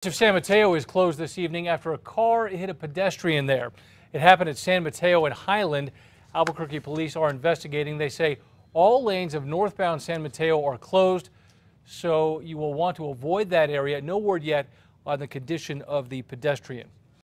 San Mateo is closed this evening after a car hit a pedestrian there. It happened at San Mateo and Highland. Albuquerque police are investigating. They say all lanes of northbound San Mateo are closed, so you will want to avoid that area. No word yet on the condition of the pedestrian.